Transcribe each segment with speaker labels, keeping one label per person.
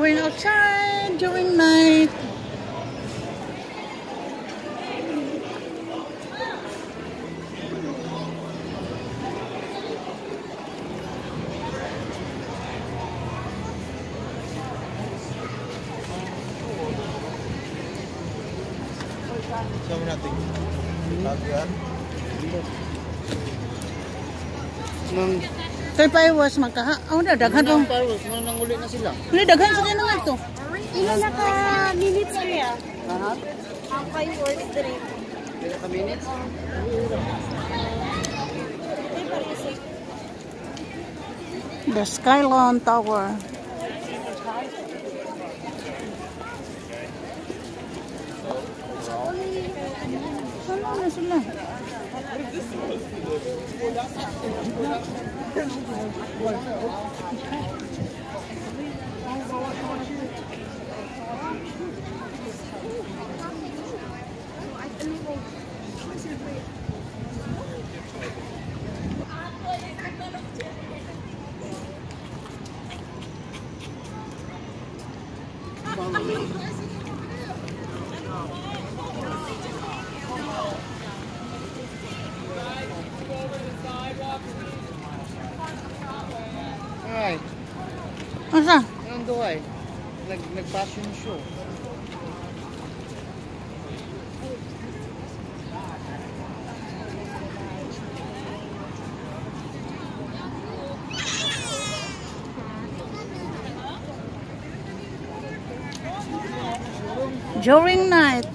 Speaker 1: going outside during night.
Speaker 2: Sama natin. Lagyan.
Speaker 1: Kay Paiwas magkaha. Oh, daghan pa.
Speaker 2: Paiwas, nananguli na sila.
Speaker 1: Hindi, daghan sa kanya nga ito.
Speaker 3: Ilan na ka minutes kaya?
Speaker 2: Aha.
Speaker 3: Ang 5 or 3.
Speaker 2: Ilan ka minutes?
Speaker 1: The Skylon Tower. Saan na sila?
Speaker 2: Ay,
Speaker 1: Asa?
Speaker 2: anong duhay? Nag-fashion show.
Speaker 1: During night.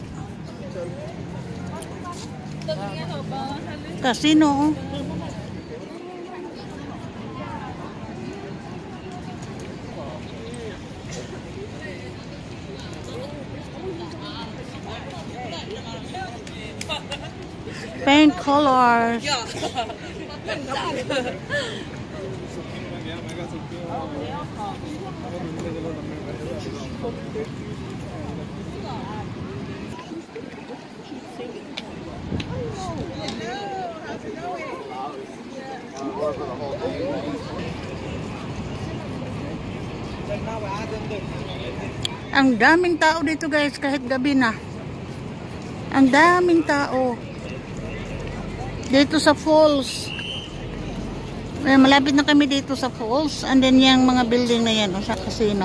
Speaker 1: Casino. Paint colors. Ang daming tao dito guys kahit gabi na. Ang daming tao. Dito sa falls. Malapit na kami dito sa falls. And then yung mga building na yan sa casino.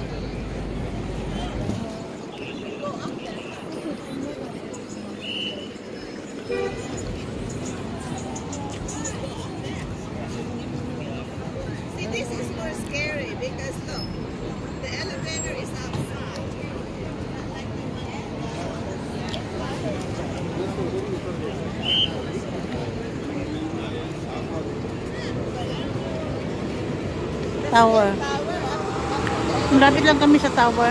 Speaker 3: See, this is more scary because look, the elevator is outside.
Speaker 1: Tower. Malapit lang kami sa tower.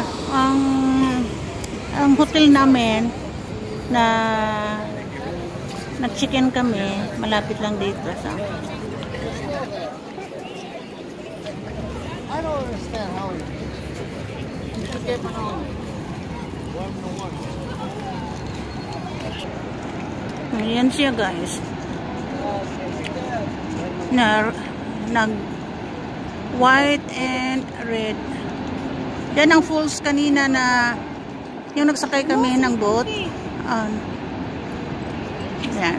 Speaker 1: Ang hotel namin na nag-check-in kami, malapit lang dito sa
Speaker 2: I don't understand how you should get on 1-1.
Speaker 1: Ayan siya guys. Nag white and red. Yan ang falls kanina na yung nagsakay kami ng boat. Yan.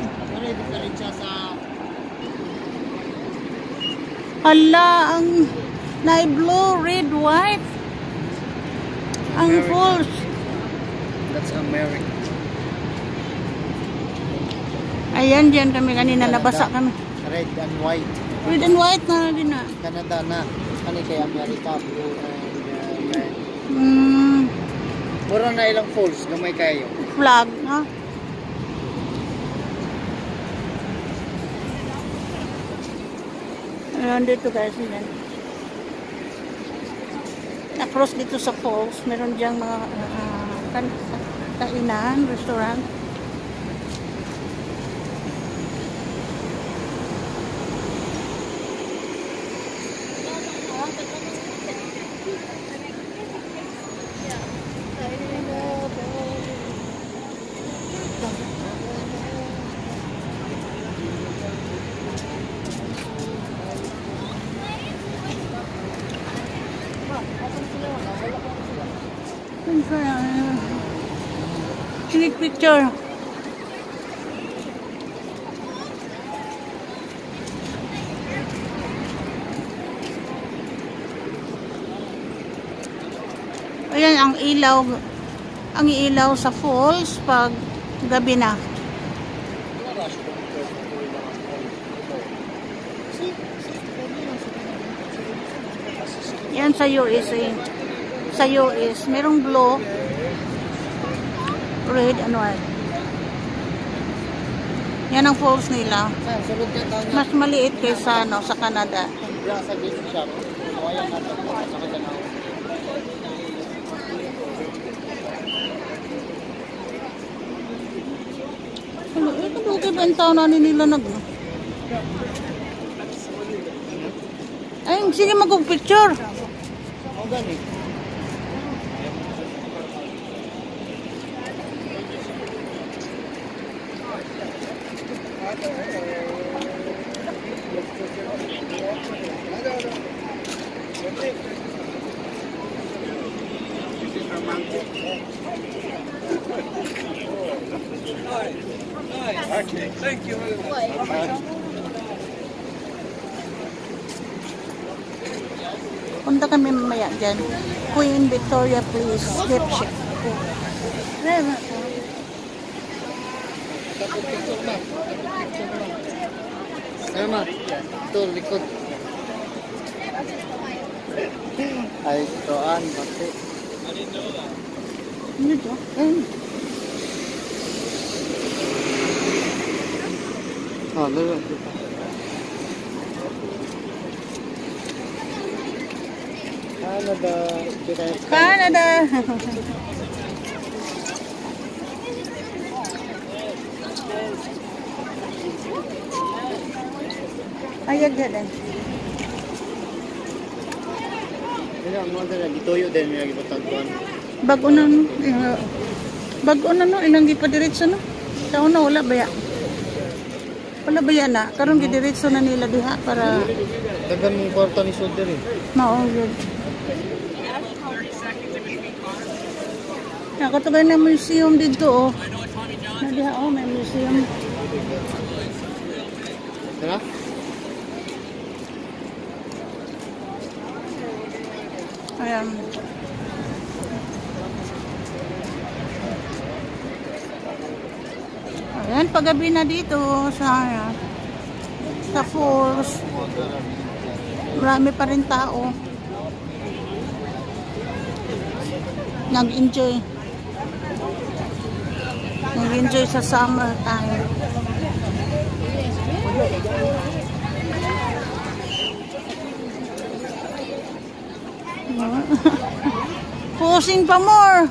Speaker 1: Hala, ang blue, red, white. Ang falls.
Speaker 2: That's America.
Speaker 1: Ayan, dyan kami kanina, nabasa kami.
Speaker 2: Red and white.
Speaker 1: Red and white na din na.
Speaker 2: Canada na. Kani kay America, blue and red. Mura na ilang falls, gamay kayo.
Speaker 1: Flag, ha? Ayan dito guys, yan. Across dito sa falls, meron diyang mga kainan, restaurant. Take picture. Ayan ang ilaw. Ang ilaw sa falls pag gabi na. Yan sa US eh. Sa US, merong blue, red, ano eh. Yan ang falls nila. Mas maliit kaysa ano, sa Canada. Ano, ito doon ba ang taon na nila nag... Ay, sige mag-picture.
Speaker 4: Okay, thank you very much.
Speaker 1: Punta kami mamaya dyan. Queen Victoria Place gift shop.
Speaker 2: Ayun na. Ito, likod. Ay, itoan. Bakit?
Speaker 1: Ano ito?
Speaker 2: Oh, lalo. Canada.
Speaker 1: Canada! Ayag din.
Speaker 2: Ano, ang mga na, gituyo din yung ipatagpuan.
Speaker 1: Bago na no. Bago na no. Ilang gipadiretso no. Taon na wala ba ya? Wala ba yan na? Karon gidiretso na nila diha para...
Speaker 2: Dagan mong kwarta ni Soder eh.
Speaker 1: Maugod. Nakatugay na museum dito oh. Na diha oh, may museum.
Speaker 2: Tara?
Speaker 1: Ayan. Ayan, paggabi na dito sa falls. Marami pa rin tao. Nag-enjoy. Nag-enjoy sa summer time. Posing pa more.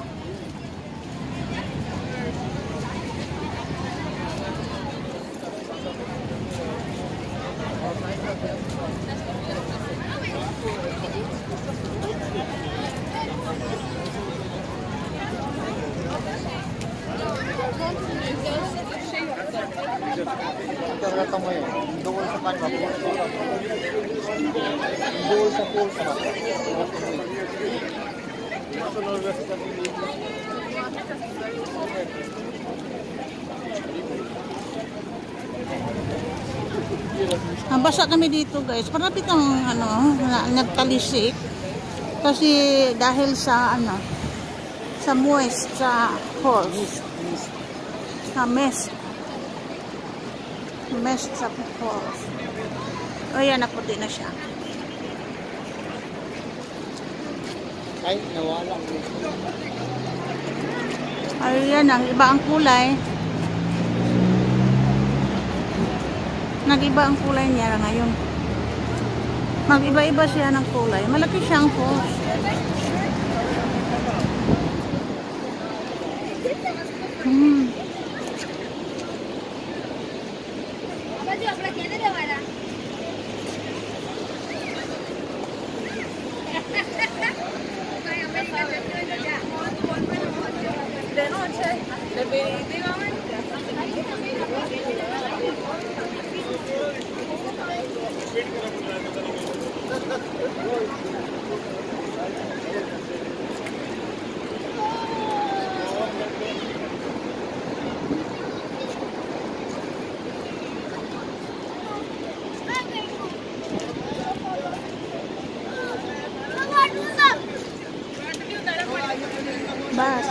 Speaker 2: Ito mo yun. Doon sa kanwa. Doon sa pool sa
Speaker 1: Basa kami dito guys. Parapit ang ano, nagtalisik. Kasi dahil sa ano, sa moist sa falls. Sa mist. Mist sa falls. O yan, naputi na siya.
Speaker 2: ay, nawala.
Speaker 1: Ayan, ang iba ang kulay. Nag-iba ang kulay niya ngayon. Mag-iba-iba siya ng kulay. Malaki siyang falls.
Speaker 3: De noche, definitivamente.
Speaker 1: Bus.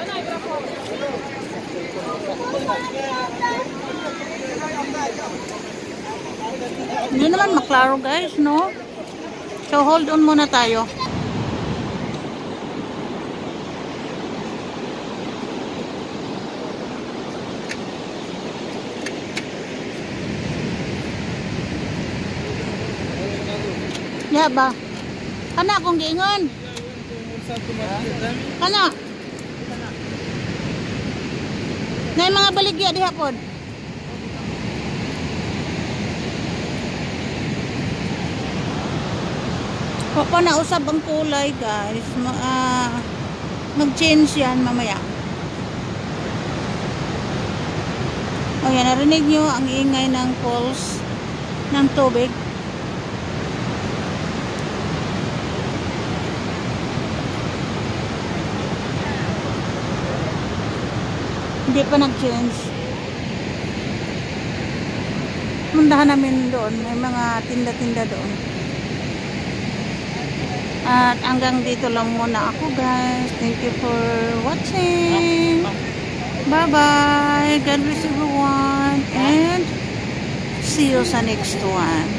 Speaker 1: Hindi naman maklaro guys, no? So hold on muna tayo. Ya ba? Kana akong giingon. Kana? Nay mga baligya diha pod. Papa na usab ang kulay guys. Mag-change yan mamaya. O yan, narinig nyo ang ingay ng falls ng tubig. Hindi pa nag-change. Puntahan namin doon. May mga tinda-tinda doon. At hanggang dito lang muna ako guys. Thank you for watching. Bye-bye. God bless everyone. And see you sa next one.